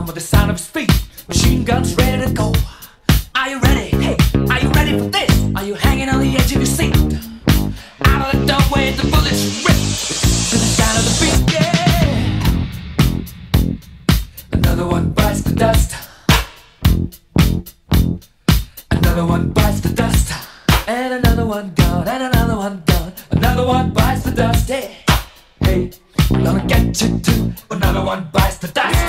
with the sound of speed. Machine guns ready to go. Are you ready? Hey, are you ready for this? Are you hanging on the edge of your seat? Out of the doorway, the bullets rip to the sound of the beat. Yeah. Another one bites the dust. Another one bites the dust. And another one gone. And another one gone. Another one bites the dust. Hey, hey, I'm gonna get you too. Another one bites the dust.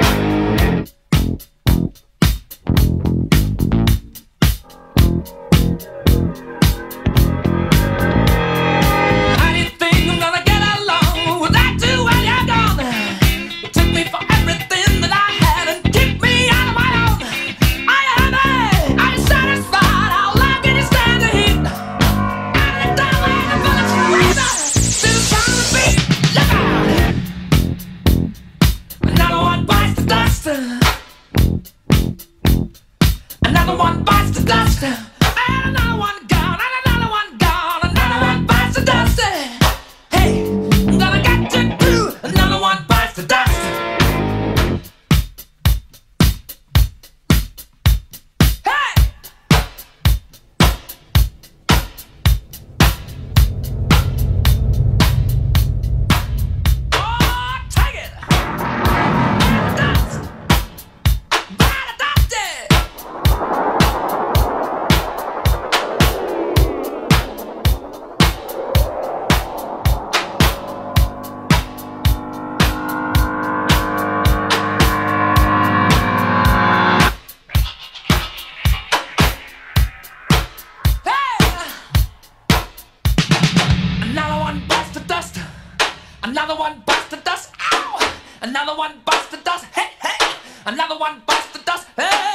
Another one bites the dust, and another one gone, and another one gone, another one bites the dust. Hey, I'm gonna get you too. Another one bites the dust. Hey! Oh, take it! Dust! Bite the dust! Another one bites the dust. Another one bites the dust. Ow! Another one bites the dust. Hey, hey! Another one bites the dust. Hey!